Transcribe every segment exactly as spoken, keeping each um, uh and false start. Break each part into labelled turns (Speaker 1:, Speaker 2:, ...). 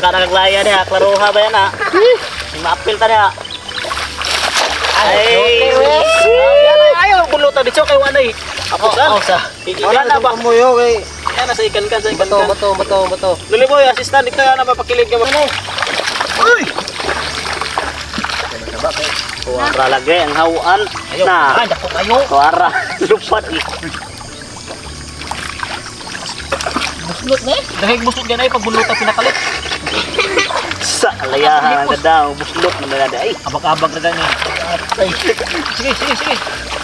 Speaker 1: ka nagaglaya niya, klaruha ba yan ha? Maapil ta niya. Ay, ayaw bulutan dito kay Wanay. Ako sa. Wala na ba?
Speaker 2: Muyo kay.
Speaker 1: Yan na sa ikan ka, sa ikan ka.
Speaker 2: Bato, bato, bato.
Speaker 1: Luliboy, assistant, ikaw yan na mapakilig ka mo. Uy! Kuwara lagi ang hawaan. Na, kuwara. Lupat eh. Buslot na eh. Dahil buslot yan ay pagbulutan pinakalit. Sa alayahan na daw, buslot na nalada ay. Abag-abag na ganyan. Sige, sige, sige.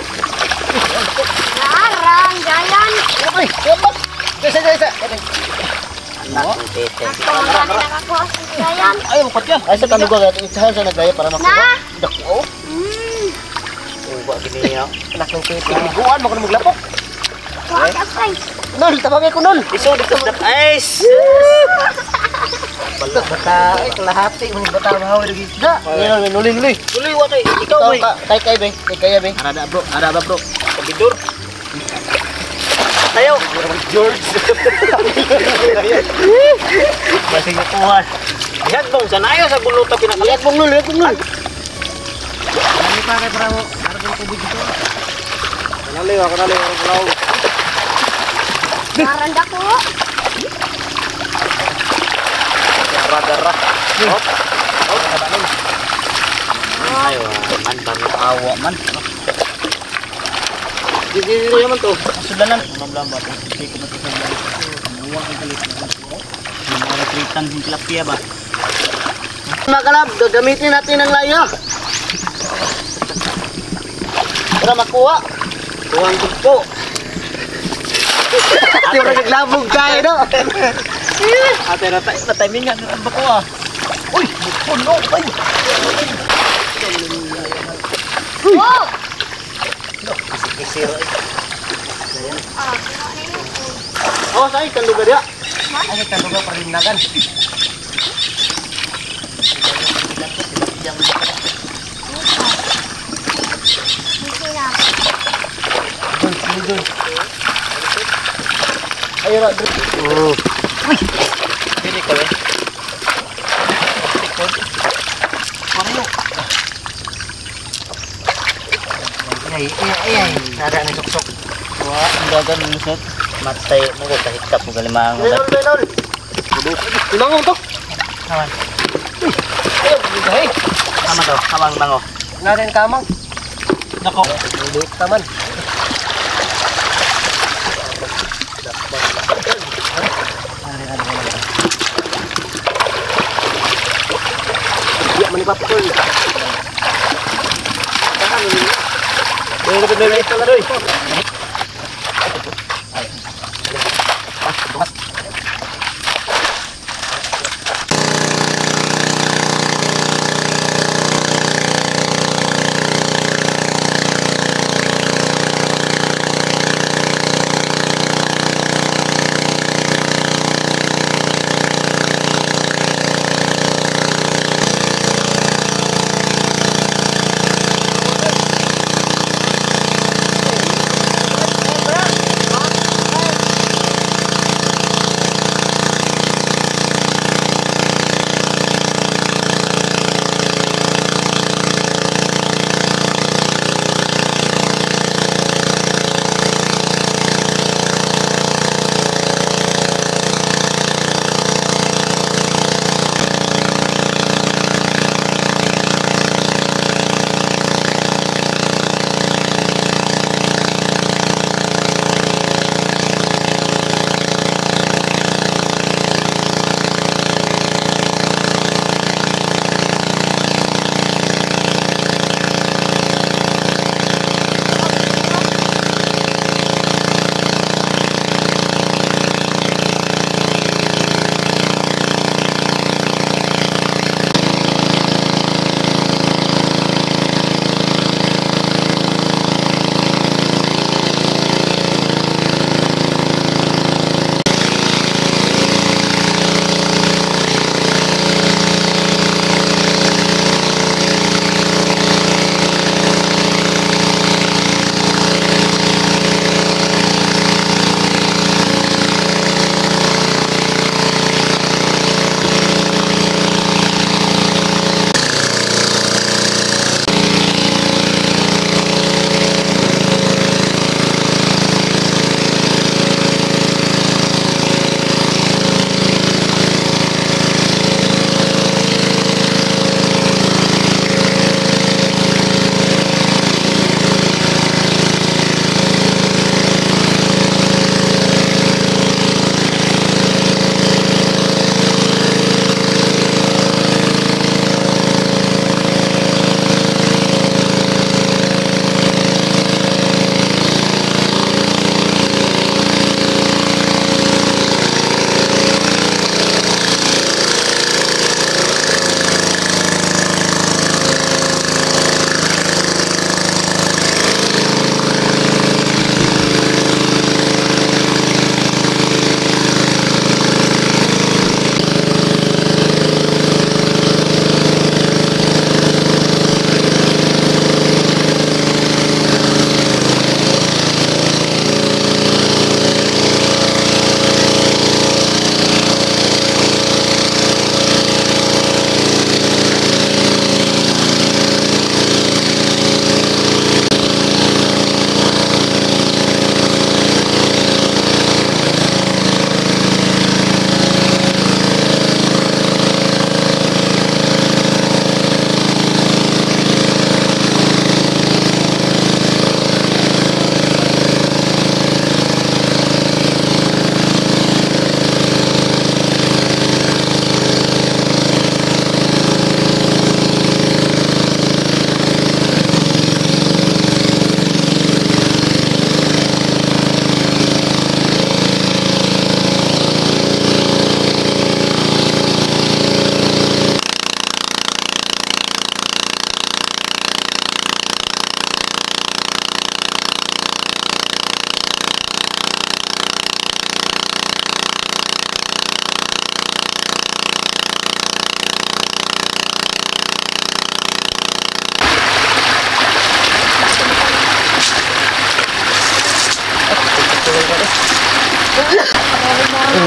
Speaker 3: Larang, jalan.
Speaker 1: Ay, siapa?
Speaker 2: Isa, isa, isa.
Speaker 1: Anak ng tete.
Speaker 3: Nakakuha si jalan.
Speaker 1: Ay, mukot yan.
Speaker 2: Ay, sa tanugo natin isahan sa nagaya para makuha.
Speaker 1: Dako.
Speaker 3: Hmm.
Speaker 1: Uwa gini niya.
Speaker 2: Anak ng tete. Liguan mo ka na maglapok.
Speaker 3: Kuha ka, guys.
Speaker 2: Nol, tabangay ko nol.
Speaker 1: Iso, dito sa ice.
Speaker 2: Balot bata, ay kalahati mo ni bata mahaw lagi. Da, nol, nol, nol.
Speaker 1: Tuloy wa kay ikaw boy.
Speaker 2: Kay kay be, kay kaya be.
Speaker 1: Arada bro, arada bro. Kabidor. Tayo.
Speaker 2: George.
Speaker 1: Basi nga kuha. Yan bong sanayo sa bulutan pinakalit.
Speaker 2: Lihat mong nol, lihat mong nol.
Speaker 1: Ano pa kay para mo? Para ko tubig dito.
Speaker 2: Kanali, wa kanali, wa kanali.
Speaker 3: Larang dako.
Speaker 1: Darah-darah. Hop. Hop, kabanin. Ayo, man banget awa man.
Speaker 2: Jadi dulu ya man to.
Speaker 1: Sudalan, mablambat. Sige ko matutog. Buwang ang kalit. Mga kritan ng tilapia ba?
Speaker 2: Mga kalab, gagamitin natin ang laya. Para makuha.
Speaker 1: Buwang tugpo.
Speaker 2: Ate mo naglabog tayo no.
Speaker 1: Ate natay, natay minyak ng bako ah. Uy, puno ay.
Speaker 3: Oh.
Speaker 1: Kisir.
Speaker 3: Ah,
Speaker 2: Oh, say kan lugar ya.
Speaker 1: Ay kan lugar perlindagan.
Speaker 2: Ayo nak.
Speaker 1: Oh. Uy. Pili ka eh. Tikod. Pareho. Ay, ay, ay. Nada ni sok-sok. Wah, dagan lusot. Matay mo ko kahikap mo galimang.
Speaker 2: Lol, lol. Tinangong to.
Speaker 1: Kawan.
Speaker 2: Ayo, hey.
Speaker 1: Tama to, kawang bango.
Speaker 2: Ngarin kamang.
Speaker 1: Nako.
Speaker 2: Duduk taman. Ya, manipapul. Tahan ini. Boleh lebih dari itu lah, doi.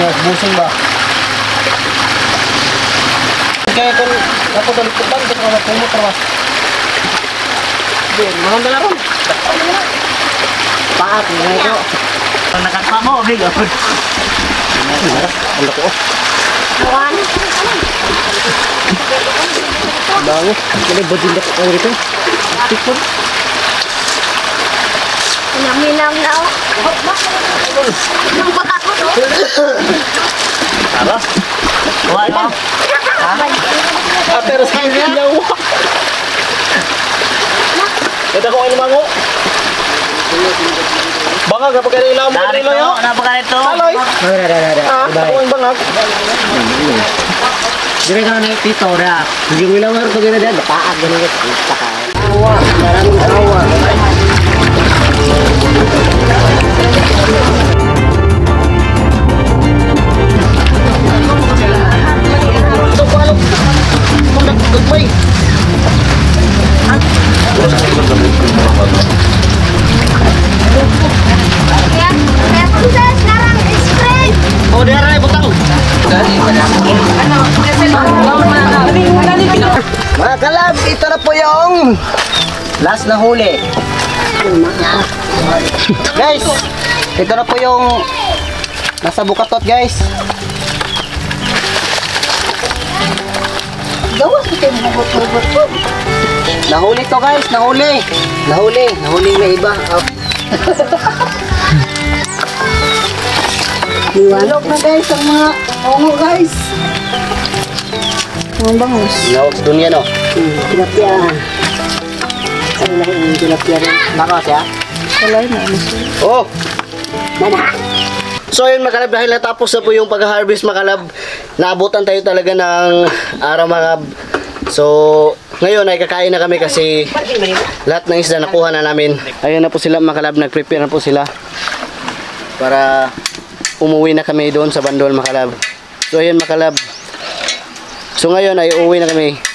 Speaker 2: busing ba? Kaya kung ako dalit ko lang, ito ka kumot rawas. Hindi, mahal na lang. Paat, nga ito.
Speaker 1: Pag nakakpa mo, big.
Speaker 2: Ang lako.
Speaker 3: Awan.
Speaker 2: Bango. Kaya badin na ko rito. Fishpond.
Speaker 3: Naminaw na ako.
Speaker 1: Tara. Kuha ito.
Speaker 2: Ah, pero sa akin niya. Ito ko ay lumango. Bangag, kapag kayo ilang mo
Speaker 1: Dari
Speaker 2: nila
Speaker 1: to.
Speaker 2: yun.
Speaker 1: Ano ba ganito?
Speaker 2: Aloy. Ah, ako ang bangag.
Speaker 4: Dire ka na tito ra. Hindi mo lang maro gina dyan, paak gani ka.
Speaker 2: Awa, maraming awa. Ito palo. Kung nagkagmay.
Speaker 3: Kaya, kaya kung sa sekarang spray.
Speaker 2: Oh, di aray butang. Mga kalab, ito na po yung last na huli. Guys, ito na po yung nasa bukatot, guys.
Speaker 3: Gawas ito yung hubot-hubot po.
Speaker 2: Nahuli to, guys, nahuli. Nahuli, nahuli na iba. Oh. Liwanag na, guys, ang mga ongo, guys.
Speaker 3: Ang bangus.
Speaker 2: Nawag sa dunya, no?
Speaker 3: Tilapia. Ano lang yung tilapia rin.
Speaker 2: Naka siya?
Speaker 3: Kalay na.
Speaker 2: Oh!
Speaker 3: Mana?
Speaker 2: So yun mga kalab, dahil natapos na po yung pag-harvest mga kalab, naabutan tayo talaga ng araw mga kalab. So ngayon ay kakain na kami kasi lahat ng isda nakuha na namin. Ayun na po sila mga kalab, nag-prepare na po sila para umuwi na kami doon sa bandol mga kalab. So ayun mga kalab, so ngayon ay uuwi na kami.